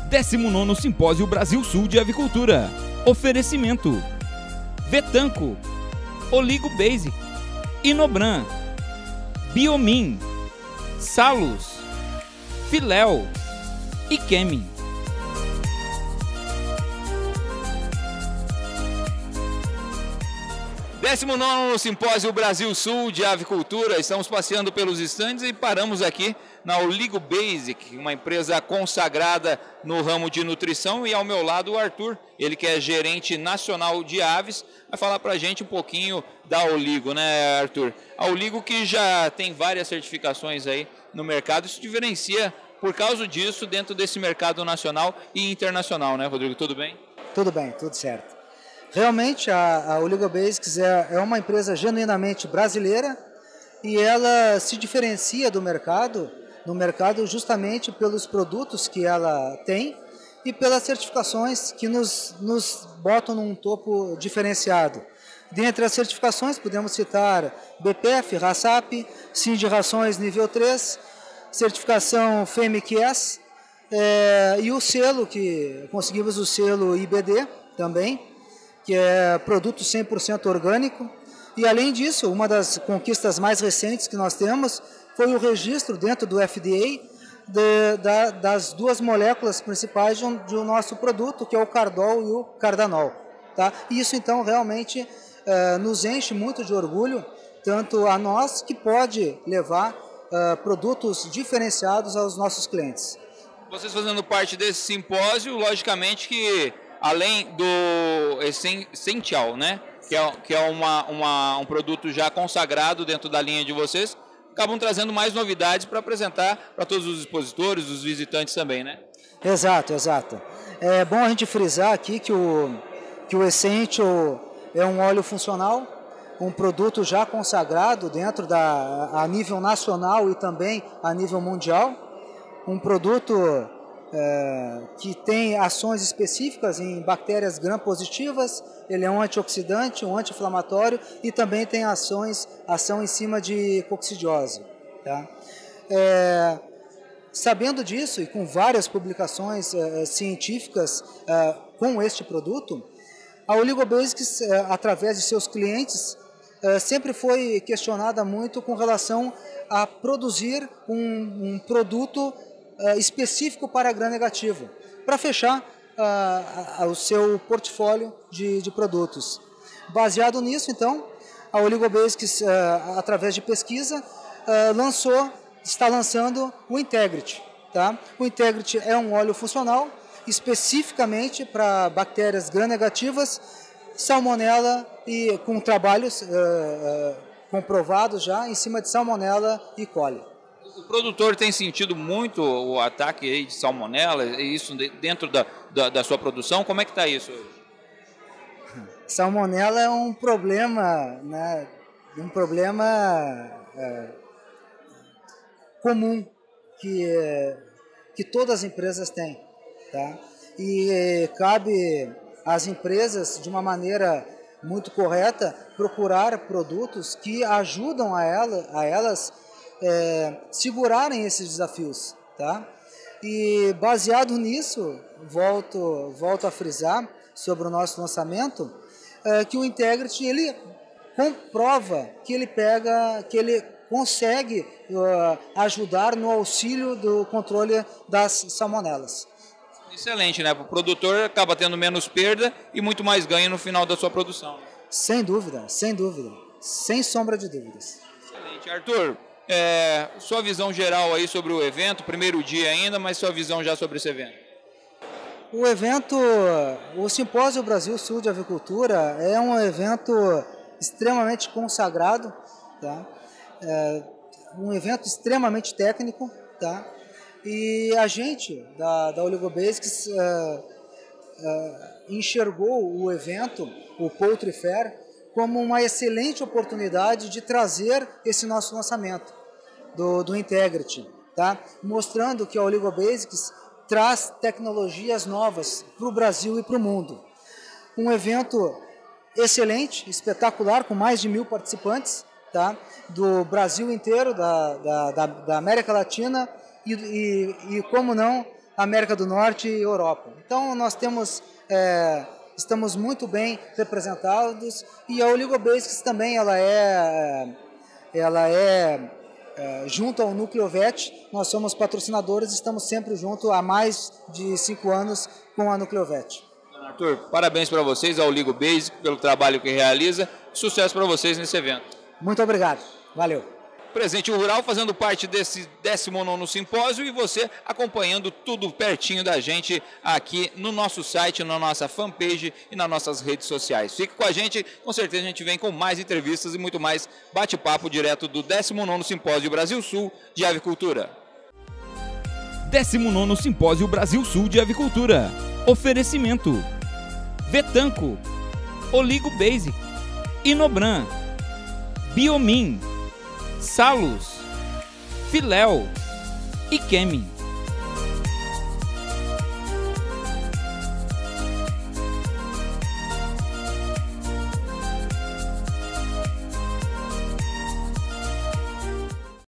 19º Simpósio Brasil Sul de Avicultura. Oferecimento: Vetanco, Oligo Basic, Inobran, Biomin, Salus, Filéu e Kemin. Décimo nono Simpósio Brasil Sul de Avicultura. Estamos passeando pelos estandes e paramos aqui na Oligo Basic, uma empresa consagrada no ramo de nutrição, e ao meu lado o Arthur, ele que é gerente nacional de aves, vai falar para a gente um pouquinho da Oligo, né, Arthur? A Oligo que já tem várias certificações aí no mercado, isso diferencia por causa disso dentro desse mercado nacional e internacional, né, Rodrigo? Tudo bem? Tudo bem, tudo certo. Realmente a Oligo Basics é uma empresa genuinamente brasileira e ela se diferencia do mercado, no mercado justamente pelos produtos que ela tem e pelas certificações que nos botam num topo diferenciado. Dentre as certificações podemos citar BPF, RASAP, Sind Rações nível 3, certificação FEMIC-S e o selo que conseguimos o selo IBD também, que é produto 100% orgânico. E além disso, uma das conquistas mais recentes que nós temos foi o registro dentro do FDA das duas moléculas principais do nosso produto, que é o Cardol e o Cardanol. Tá? E isso então realmente nos enche muito de orgulho, tanto a nós que pode levar produtos diferenciados aos nossos clientes. Vocês fazendo parte desse simpósio, logicamente que além do Essential, né, que é um produto já consagrado dentro da linha de vocês, acabam trazendo mais novidades para apresentar para todos os expositores, os visitantes também, né? Exato, exato. É bom a gente frisar aqui que o Essential é um óleo funcional, um produto já consagrado dentro a nível nacional e também a nível mundial, um produto que tem ações específicas em bactérias gram-positivas, ele é um antioxidante, um anti-inflamatório e também tem ação em cima de coccidiose. Tá? Sabendo disso e com várias publicações científicas com este produto, a Oligo Basics, através de seus clientes, sempre foi questionada muito com relação a produzir um produto específico para gram-negativo, para fechar o seu portfólio de produtos. Baseado nisso, então, a Oligo Basics, através de pesquisa, está lançando o Integrity. Tá? O Integrity é um óleo funcional, especificamente para bactérias gram-negativas, salmonela e com trabalhos comprovados já em cima de salmonela e coli. O produtor tem sentido muito o ataque aí de salmonela, isso dentro da sua produção? Como é que está isso hoje? Salmonela é um problema, né, comum que todas as empresas têm. Tá? E cabe às empresas, de uma maneira muito correta, procurar produtos que ajudam a elas segurarem esses desafios, tá? E baseado nisso, volto a frisar sobre o nosso lançamento, que o Integrity ele comprova que ele consegue ajudar no auxílio do controle das salmonelas. Excelente, né? O produtor acaba tendo menos perda e muito mais ganho no final da sua produção. Sem dúvida, sem sombra de dúvidas. Excelente. Arthur, sua visão geral aí sobre o evento, primeiro dia ainda, mas sua visão já sobre esse evento. O evento, o Simpósio Brasil Sul de Avicultura é um evento extremamente consagrado, tá? Um evento extremamente técnico, tá? E a gente da Oligo Basics enxergou o evento, o Poultry Fair, como uma excelente oportunidade de trazer esse nosso lançamento do Integrity, tá? Mostrando que a Oligo Basics traz tecnologias novas para o Brasil e para o mundo. Um evento excelente, espetacular, com mais de 1000 participantes, tá? Do Brasil inteiro, da América Latina e, como não, América do Norte e Europa. Então nós estamos muito bem representados, e a Oligobasics também ela é junto ao Núcleo VET, nós somos patrocinadores, estamos sempre junto há mais de 5 anos com a Núcleo VET. Arthur, parabéns para vocês, ao Oligobasics, pelo trabalho que realiza. Sucesso para vocês nesse evento. Muito obrigado. Valeu. Presente Rural fazendo parte desse 19º simpósio, e você acompanhando tudo pertinho da gente aqui no nosso site, na nossa fanpage e nas nossas redes sociais. Fique com a gente, com certeza a gente vem com mais entrevistas e muito mais bate-papo direto do 19º Simpósio Brasil Sul de Avicultura. 19º Simpósio Brasil Sul de Avicultura. Oferecimento: Vetanco, Oligobasics, Inobran, Biomin, Salus, Filéu e Kemin.